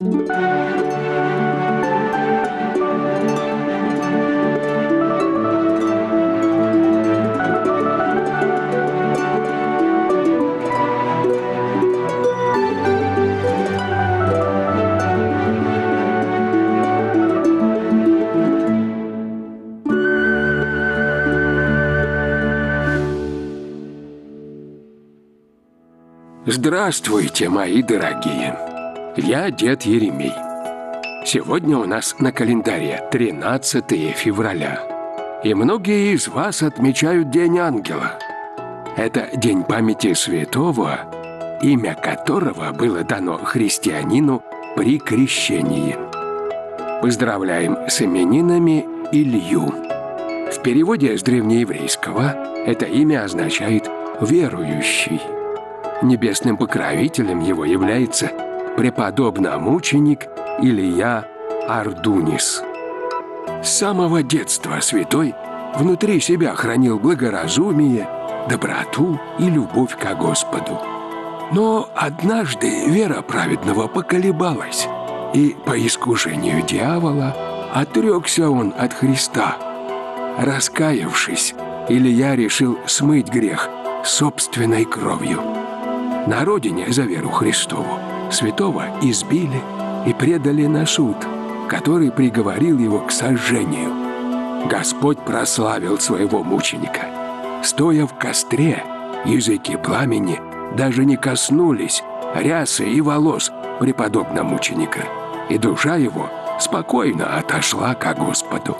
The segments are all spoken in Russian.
Здравствуйте, мои дорогие! Я дед Еремей. Сегодня у нас на календаре 13 февраля. И многие из вас отмечают День Ангела. Это день памяти святого, имя которого было дано христианину при крещении. Поздравляем с именинами Илью. В переводе с древнееврейского это имя означает «верующий». Небесным покровителем его является преподобномученик Илья Ардунис. С самого детства святой внутри себя хранил благоразумие, доброту и любовь ко Господу. Но однажды вера праведного поколебалась, и по искушению дьявола отрекся он от Христа. Раскаявшись, Илья решил смыть грех собственной кровью. На родине за веру Христову святого избили и предали на суд, который приговорил его к сожжению. Господь прославил своего мученика. Стоя в костре, языки пламени даже не коснулись рясы и волос преподобного мученика, и душа его спокойно отошла ко Господу.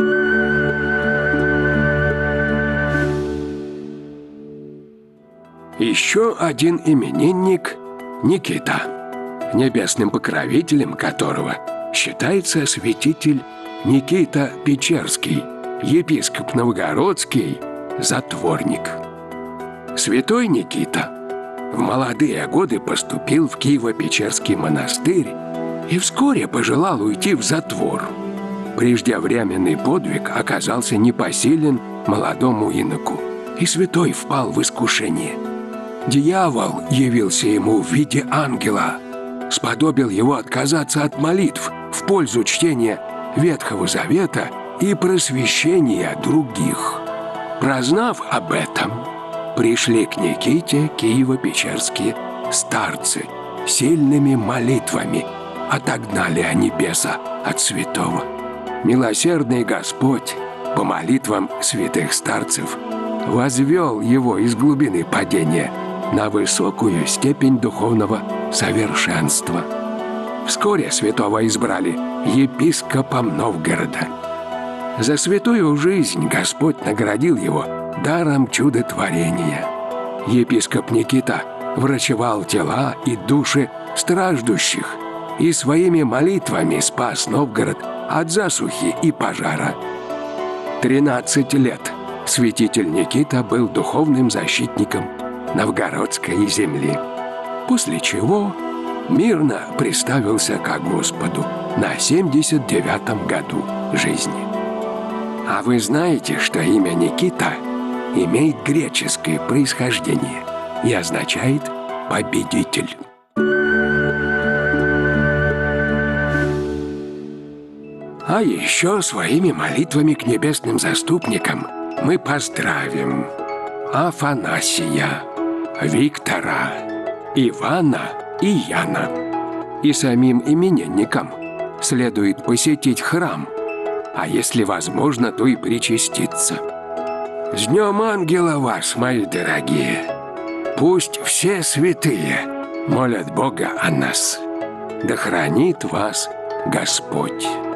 Еще один именинник – Никита, небесным покровителем которого считается святитель Никита Печерский, епископ Новгородский, затворник. Святой Никита в молодые годы поступил в Киево-Печерский монастырь и вскоре пожелал уйти в затвор. Преждевременный подвиг оказался непосилен молодому иноку, и святой впал в искушение. Дьявол явился ему в виде ангела, сподобил его отказаться от молитв в пользу чтения Ветхого Завета и просвещения других. Прознав об этом, пришли к Никите Киево-Печерские старцы сильными молитвами, отогнали они беса от святого. Милосердный Господь по молитвам святых старцев возвел его из глубины падения на высокую степень духовного совершенства. Вскоре святого избрали епископом Новгорода. За святую жизнь Господь наградил его даром чудотворения. Епископ Никита врачевал тела и души страждущих и своими молитвами спас Новгород от засухи и пожара. 13 лет святитель Никита был духовным защитником новгородской земли, после чего мирно приставился ко Господу на 79-м году жизни. А вы знаете, что имя Никита имеет греческое происхождение и означает «победитель». А еще своими молитвами к небесным заступникам мы поздравим Афанасия, Виктора, Ивана и Яна. И самим именинникам следует посетить храм, а если возможно, то и причаститься. С Днем Ангела вас, мои дорогие! Пусть все святые молят Бога о нас. Да хранит вас Господь!